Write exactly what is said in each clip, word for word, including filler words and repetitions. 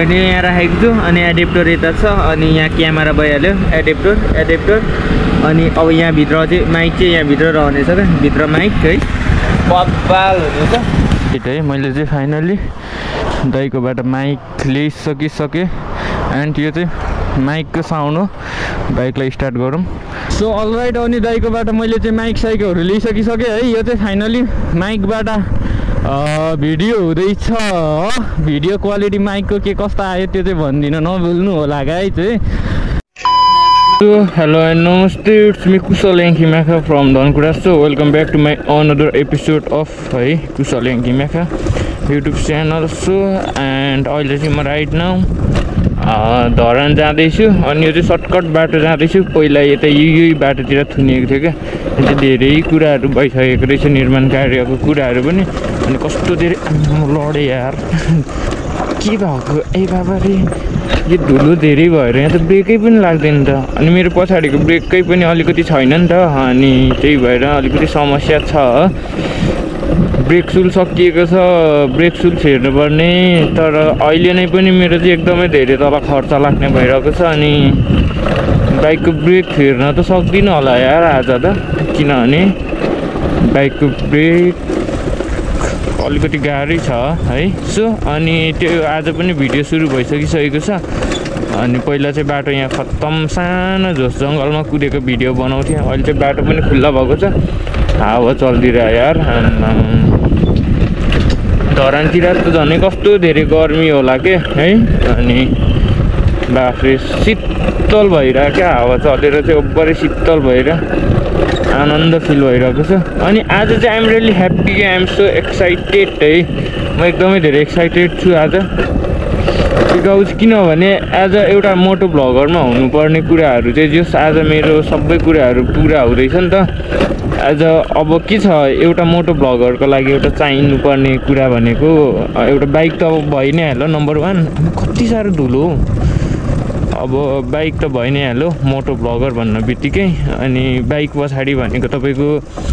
मैले यहाँ राखेको छु अनि एडेप्टर यता छ अनि यहाँ क्यामेरा भइहाल्यो एडेप्टर एडेप्टर अनि अब यहाँ भित्र चाहिँ माइक चाहिँ यहाँ भित्र रहनेछ क्या भित्र माइक है बब्बाल हुनेछ है मैले चाहिँ फाइनली दाइकोबाट माइक ल्याइसकिसकेँ एन्ड यो चाहिँ माइकको साउन्ड हो बाइकलाई स्टार्ट गरौँ सो अलराइट अनि दाइकोबाट मैले चाहिँ माइक साइकहरू लिइसकिसकेँ है यो चाहिँ फाइनली माइकबाट भिडियो हुँदैछ भिडियो क्वालिटी माइकको के कस्तो आयो त्यो चाहिँ भनिदिन नभुल्नु होला गाइज है हेलो एन्ड नमस्ते it's me Kushal Yangkhim Yakkha from Dhankuta so welcome back to my another episode of है Kushal Yangkhim Yakkha YouTube channel so and अहिले चाहिँ म राइट नाउ धरान जाँदैछु अनि यो चाहिँ सर्टकट बाटो जाँदैछु पहिला यता यही बाटोतिर थुनिएको थियो क्या चाहिँ धेरै कुराहरू भइसकेको रहेछ निर्माण कार्यको कुराहरू पनि अनि कस्तो धेरै लडेँ यार के भएको ए बाबा रे यो धुलो धेरै भएर यहाँ त ब्रेकै पनि लाग्दैन त अनि मेरो पछाडिको ब्रेकै पनि अलिकति छैन नि त अनि त्यही भएर अलिकति समस्या छ ब्रेक सुल सकिएको छ ब्रेक सुल फेर्नुपर्ने तर अहिले नै पनि मेरो चाहिँ एकदमै धेरै तल खर्च लाग्ने भइरहेको छ अनि बाइकको ब्रेक फेर्न त सक्दिनँ होला यार आज त किनभने बाइकको ब्रेक अलिकति गाह्रै छ है सो अनि त्यो आज पनि भिडियो सुरु भइसकिसकेको छ अनि पहिला चाहिँ बाटो यहाँ खत्तम सानो झोस जङ्गलमा कुदेको भिडियो बनाउँथेँ अहिले चाहिँ बाटो पनि खुल्ला भएको छ हावा चल्दिरह यार धरानतिर त झन् कस्तो धेरै गर्मी होला के है अनि बाफ्रे शीतल भइरहेको क्या हावा चलेर चाहिँ ओभरै शीतल भएर आनन्द फिल भइरहेको छ अनि आज चाहिँ I'm really happy I'm so excited है म एकदमै धेरै एक्साइटेड छु आज बिकज किनभने आज एउटा मोटो भ्लगरमा हुनुपर्ने कुराहरू चाहिँ जस आज मेरो सबै कुराहरू पुरा हुँदैछ नि त आज अब के छ एउटा मोटो भ्लगरको लागि एउटा चाहिनुपर्ने कुरा भनेको एउटा बाइक त अब भइ नै हाल्यो नम्बर वान कति साह्रो धुलो अब बाइक त भइ नै हाल्यो मोटो भ्लगर भन्न बित्तिकै अनि बाइक पछाडि भनेको तपाईँको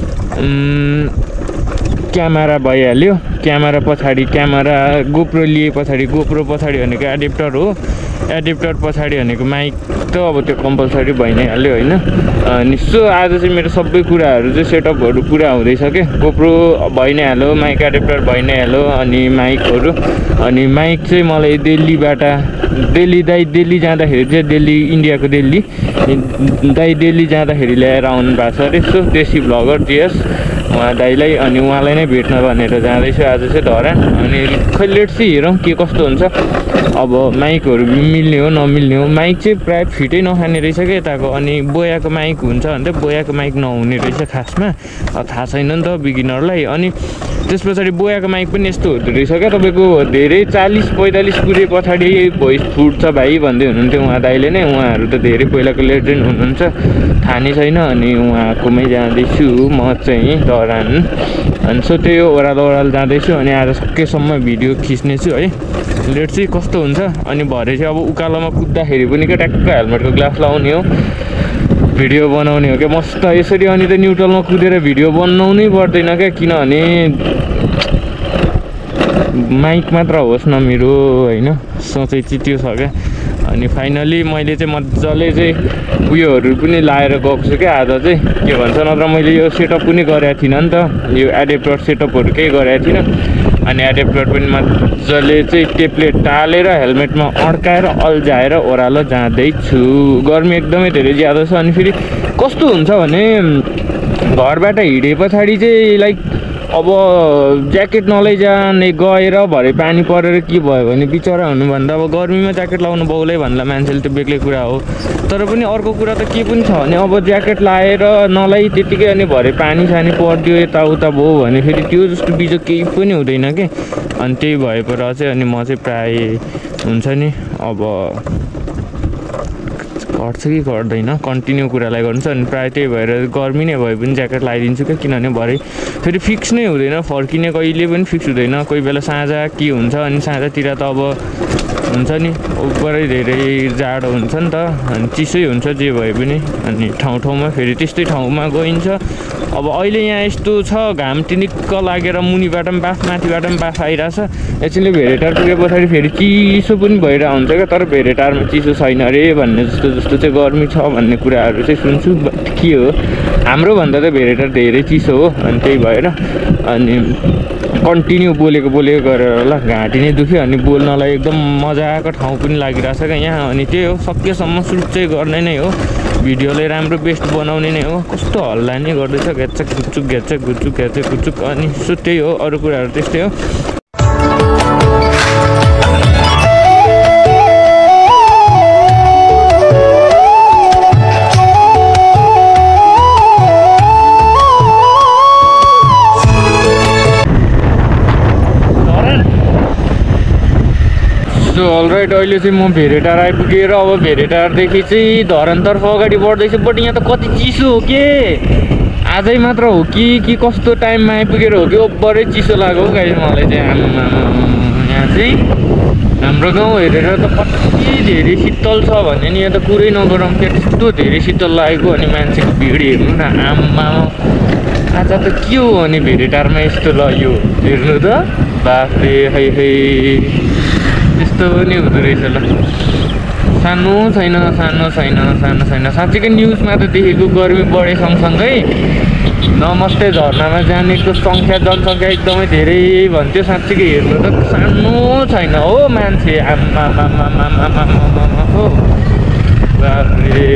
क्यामेरा भइहाल्यो क्यामेरा पछाडि क्यामेरा गोप्रो लिए पछाडि गोप्रो पछाडि भनेको एडेप्टर हो एडेप्टर पछाडि भनेको माइक त अब त्यो कम्पलसरी भइ नै हाल्यो होइन अनि सो आज चाहिँ मेरो सबै कुराहरू चाहिँ सेटअपहरू पुरा हुँदैछ के गोप्रो भइ नै हाल्यो माइक एडेप्टर भइ नै हाल्यो अनि माइकहरू अनि माइक चाहिँ मलाई दिल्लीबाट दिल्ली दाइ दिल्ली जाँदाखेरि चाहिँ दिल्ली इन्डियाको दिल्ली दाइ दिल्ली जाँदाखेरि ल्याएर आउनु भएको छ अरे सो देशी भ्लगर जिएस उहाँ दाइलाई अनि उहाँलाई नै भेट्न भनेर जाँदैछु आज चाहिँ धरान अनि खै लेट चाहिँ हेरौँ के कस्तो हुन्छ अब माइकहरू मिल्ने हो नमिल्ने हो माइक चाहिँ प्रायः फिटै नखाने रहेछ क्या यताको अनि बोयाको माइक हुन्छ भने त बोयाको माइक नहुने रहेछ खासमा थाहा छैन नि त बिगिनरलाई अनि त्यस पछाडि बोयाको माइक पनि यस्तो हुँदो रहेछ क्या तपाईँको धेरै चालिस पैँतालिस कुरे पछाडि भोइस फुट्छ भाइ भन्दै हुनुहुन्थ्यो उहाँ दाइले नै उहाँहरू त धेरै पहिलाको लेजेन्ड हुनुहुन्छ थाहा नै छैन अनि उहाँकोमै जाँदैछु म चाहिँ धरान अनि सो त्यही हो ओह्रालो ओह्रालो जाँदैछु अनि आज सकेसम्म भिडियो खिच्नेछु है लेट चाहिँ कस्तो हुन्छ अनि भरे चाहिँ अब उकालोमा कुद्दाखेरि पनि क्या ट्याक्क हेलमेटको ग्लास लाउने हो भिडियो बनाउने हो क्या मस्त यसरी अनि त न्युट्रलमा कुदेर भिडियो बनाउनै पर्दैन क्या किनभने माइक मात्र होस् न मेरो होइन सोचै चाहिँ त्यो छ क्या अनि फाइनली मैले चाहिँ मजाले चाहिँ उयोहरू पनि लाएर गएको छु क्या आज चाहिँ के भन्छ नत्र मैले यो सेटअप पनि गरेको थिइनँ नि त यो एडेप्टर सेटअपहरू केही गरेको थिइनँ अनि एडेप्टर पनि मजाले चाहिँ टेप्लेट टालेर हेलमेटमा अड्काएर अल्झाएर ओह्रालो जाँदैछु गर्मी एकदमै धेरै ज्यादा छ अनि फेरि कस्तो हुन्छ भने घरबाट हिँडे पछाडि चाहिँ लाइक अब ज्याकेट नलैजाने गएर भरे पानी परेर के भयो भने बिचरा हुनुभन्दा अब गर्मीमा ज्याकेट लाउनु बाउलै भन्ला मान्छेले त्यो बेग्लै कुरा हो तर पनि अर्को कुरा त के पनि छ भने अब ज्याकेट लाएर नलाइ त्यतिकै अनि भरे पानी सानी परिदियो यताउता भयो भने फेरि त्यो जस्तो बिजो केही पनि हुँदैन कि अनि त्यही भएको र चाहिँ अनि म चाहिँ प्रायः हुन्छ नि अब घट्छ कि घट्दैन कन्टिन्यू कुरालाई गर्नु छ अनि प्रायः त्यही भएर गर्मी नै भए पनि ज्याकेट लगाइदिन्छु क्या किनभने भरे फेरि फिक्स नै हुँदैन फर्किने कहिले पनि फिक्स हुँदैन कोही बेला साँझ के हुन्छ अनि साँझतिर त अब हुन्छ नि उपरै धेरै जाडो हुन्छ नि त अनि चिसै हुन्छ जे भए पनि अनि ठाउँ ठाउँमा फेरि त्यस्तै ठाउँमा गइन्छ। अब अहिले यहाँ यस्तो छ घाम टिनिक्क लागेर मुनिबाट पनि बाफ माथिबाट पनि बाफ आइरहेछ। एकछिनले भेरेटार पुगे पछाडि फेरि चिसो पनि भइरहेको हुन्छ क्या, तर भेरेटारमा चिसो छैन अरे भन्ने जस्तो जस्तो चाहिँ गर्मी छ भन्ने कुराहरू चाहिँ सुन्छु। के हो हाम्रो भन्दा त भेरेटार धेरै चिसो हो अनि त्यही भएर अनि कन्टिन्यू बोलेको बोलेको गरेर होला घाँटी नै दुख्यो अनि बोल्नलाई एकदम मजाको ठाउँ पनि लागिरहेछ क्या यहाँ। अनि त्यही हो सकेसम्म सुट चाहिँ गर्ने नै हो, भिडियोलाई राम्रो बेस्ट बनाउने नै हो। कस्तो हल्ला नै गर्दैछ घ्याचक घुचुक घ्याचक घुचुक घ्याचक घुचुक अनि सो त्यही हो, अरू कुराहरू त्यस्तै हो। सो अलराइट अहिले चाहिँ म भेरेटार आइपुगेर अब भेरेटारदेखि चाहिँ धरानतर्फ अगाडि बढ्दैछु। बट यहाँ त कति चिसो हो के, आजै मात्र हो कि कि कस्तो टाइममा आइपुगेर हो कि ओभरै चिसो लाग्यो गाइस मलाई चाहिँ। आमा यहाँ चाहिँ हाम्रो गाउँ हेरेर त कति धेरै शीतल छ भने नि यहाँ त कुरै नगरौँ क्या, त्यस्तो धेरै शीतल लागेको। अनि मान्छेको भिड हेर्नु न आमा आज त के हो अनि भेरेटारमा यस्तो ल यो हेर्नु त बाफरे है है त्यस्तो पनि हुँदो रहेछ ल। सानो छैन सानो छैन सानो छैन साँच्चीकै न्युजमा त देखेको गर्मी बढे सँगसँगै नमस्ते झरनामा जानेको सङ्ख्या जनसङ्ख्या एकदमै धेरै भन्थ्यो। साँच्चीकै हेर्नु त सानो छैन हो मान्छे आमा हो बाफरे।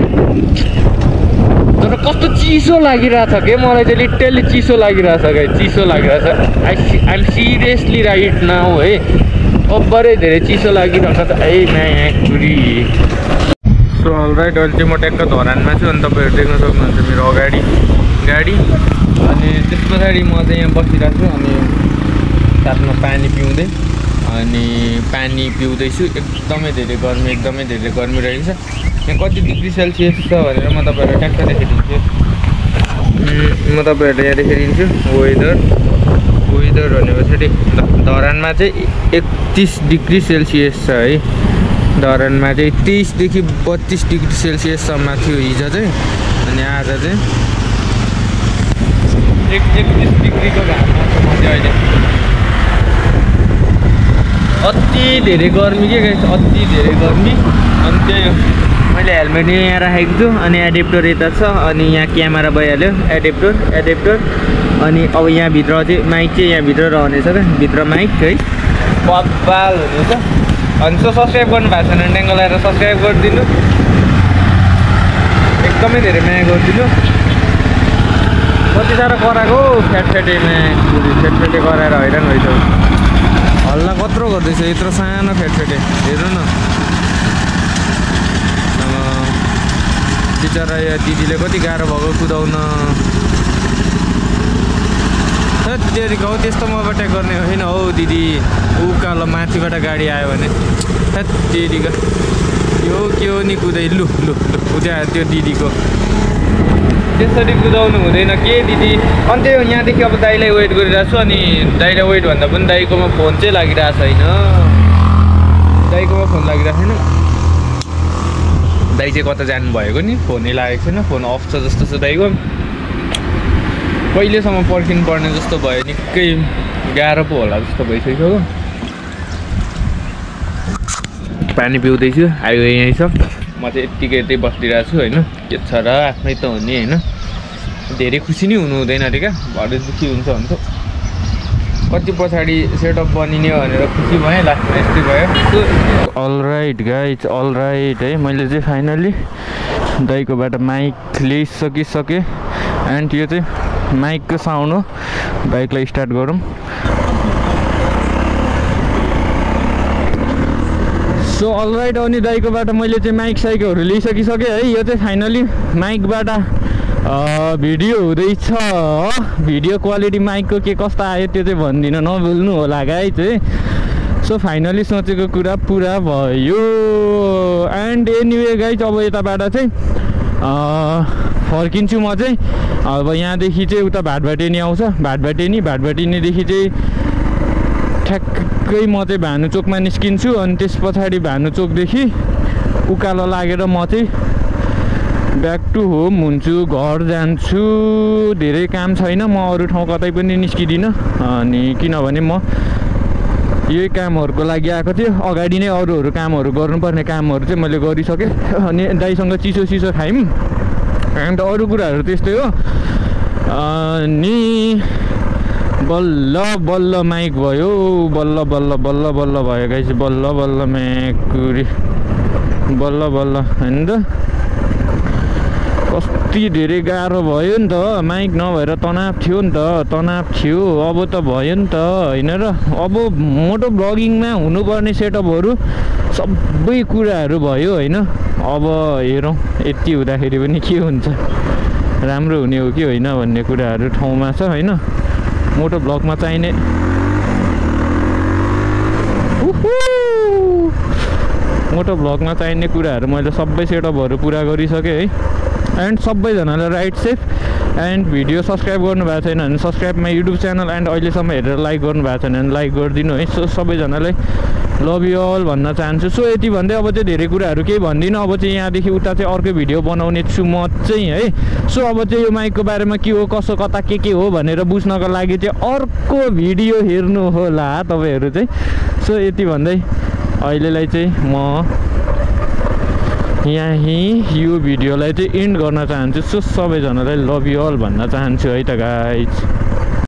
तर कस्तो चिसो लागिरहेछ के मलाई चाहिँ लिटरली चिसो लागिरहेछ क्या, चिसो लागिरहेछ। I I'm seriously right now है, ओभरै धेरै चिसो लागिरहेको छ ए म्याकुरी। सो अलराइट अहिले चाहिँ म ट्याक्क धरानमा छु अनि तपाईँहरू देख्न सक्नुहुन्छ मेरो अगाडि गाडी। अनि त्यस पछाडि म चाहिँ यहाँ बसिरहेको छु अनि साथमा पानी पिउँदै अनि पानी पिउँदैछु। एकदमै धेरै गर्मी एकदमै धेरै गर्मी रहेछ। यहाँ कति डिग्री सेल्सियस छ भनेर म तपाईँहरूलाई ट्याक्क देखाइदिन्छु। म तपाईँहरूलाई यहाँ देखाइदिन्छु वेदर वेदर भने पछाडि धरानमा चाहिँ एकतिस डिग्री सेल्सियस छ है। धरानमा चाहिँ तेइसदेखि बत्तिस डिग्री सेल्सियससम्म थियो हिजो चाहिँ अनि आज चाहिँ एक एकतिस डिग्रीको घाममा छ म चाहिँ अहिले। अति धेरै गर्मी के गाइस, अति धेरै गर्मी। अनि त्यही मैले हेलमेट यहाँ राखेको छु अनि एडेप्टर यता छ अनि यहाँ क्यामेरा भइहाल्यो एडेप्टर एडेप्टर अनि अब यहाँभित्र चाहिँ माइक चाहिँ यहाँभित्र रहनेछ क्या, भित्र माइक है बब्बाल हुनेछ। अनि सो सब्सक्राइब गर्नु भएको छैन भने ट्याङ्गो लगाएर सब्सक्राइब गरिदिनु, एकदमै धेरै माया गरिदिनु। कति साह्रो कराएको फ्याटफ्याटेमा फ्याटफ्याटे कराएर हैरान भइसक्यो। हल्ला कत्रो गर्दैछ यत्रो सानो फ्याटफ्याटे हेर्नु न। बिचरा यो दिदीले कति गाह्रो भएको कुदाउन। त्यतिको हौ त्यस्तो मबाट गर्ने होइन हौ दिदी। उकालो माथिबाट गाडी आयो भने त्यतिको यो के हो नि कुदै लु लु लु उद्या त्यो दिदीको त्यसरी कुदाउनु हुँदैन के दिदी। अनि त्यही हो यहाँदेखि अब दाइलाई वेट गरिरहेको छु अनि दाइलाई वेट भन्दा पनि दाइकोमा फोन चाहिँ लागिरहेको छैन, दाइकोमा फोन लागिरहेको छैन। दाइ चाहिँ कता जानुभएको नि, फोनै लागेको छैन, फोन अफ छ जस्तो छ दाइको। कहिलेसम्म पर्खिनु पर्ने जस्तो भयो, निकै गाह्रो पो होला जस्तो भइसक्यो। पानी पिउँदैछु आयो यहीँ छ। म चाहिँ यत्तिकै यतै बसिरहेको छु होइन, के छ र आफ्नै त हो नि होइन। धेरै खुसी नै हुनु हुँदैन अरे क्या, भरे दुःखी हुन्छ हुन्छ। कति पछाडि सेटअप बनिने भनेर खुसी भएँ, लास्टमा यस्तै भयो। अलराइट गाइज अलराइट है, मैले चाहिँ फाइनली दाइकोबाट माइक ल्याइसकिसकेँ एन्ड यो चाहिँ माइकको साउन्ड हो। बाइकलाई स्टार्ट गरौँ। सो अलराइट अनि दाइकोबाट मैले चाहिँ माइक साइकहरू लिइसकिसकेँ है। यो चाहिँ फाइनली माइकबाट भिडियो हुँदैछ। भिडियो क्वालिटी माइकको के कस्तो आयो त्यो चाहिँ भनिदिनु नभुल्नु होला गाइज है। सो फाइनली सोचेको कुरा पुरा भयो एन्ड एनिवे गाइज अब यताबाट चाहिँ फर्किन्छु म चाहिँ। अब यहाँदेखि चाहिँ उता भाटभाटेनी आउँछ, भाटभाटेनी भाटभाटेनीदेखि चाहिँ ठ्याक्कै म चाहिँ भानुचोकमा निस्किन्छु अनि त्यस पछाडि भानुचोकदेखि उकालो लागेर म चाहिँ ब्याक टु होम हुन्छु, घर जान्छु। धेरै काम छैन, म अरू ठाउँ कतै पनि निस्किदिनँ अनि किनभने म यही कामहरूको लागि आएको थियो। अगाडि नै अरूहरू कामहरू गर्नुपर्ने कामहरू चाहिँ मैले गरिसकेँ अनि दाइसँग चिसो चिसो खायौँ अन्त अरू कुराहरू त्यस्तै हो। अनि बल्ल बल्ल माइक भयो, बल्ल बल्ल बल्ल बल्ल भयो गाइस, बल्ल बल्ल म्याकुरी बल्ल बल्ल होइन त। कति धेरै गाह्रो भयो नि त, माइक नभएर तनाव थियो नि त, तनाव थियो। अब त भयो नि त होइन र। अब मोटो ब्लगिङमा हुनुपर्ने सेटअपहरू सबै कुराहरू भयो होइन। अब हेरौँ यति हुँदाखेरि पनि के हुन्छ, राम्रो हुने हो कि होइन भन्ने कुराहरू ठाउँमा छ होइन। मोटो ब्लगमा चाहिने मोटो ब्लगमा चाहिने कुराहरू मैले सबै सेटअपहरू पुरा गरिसकेँ है। एन्ड सबैजनालाई right safe and video subscribe गर्नु भएको छैन भने subscribe my YouTube channel and अहिलेसम्म हेरेर लाइक गर्नु भएको छैन भने लाइक गरिदिनु है। सो सबैजनालाई लभ यु अल भन्न चाहन्छु। सो यति भन्दै अब चाहिँ धेरै कुराहरू केही भन्दिनँ। अब चाहिँ यहाँदेखि उता चाहिँ अर्कै भिडियो बनाउने छु म चाहिँ है। सो अब चाहिँ यो माइकको बारेमा के हो कसो कता के के हो भनेर बुझ्नको लागि चाहिँ अर्को भिडियो हेर्नु होला तपाईँहरू चाहिँ। सो यति भन्दै अहिलेलाई चाहिँ म यहीँ यो भिडियोलाई चाहिँ एन्ड गर्न चाहन्छु। सो सबैजनालाई लभ यु अल भन्न चाहन्छु है त गाइज।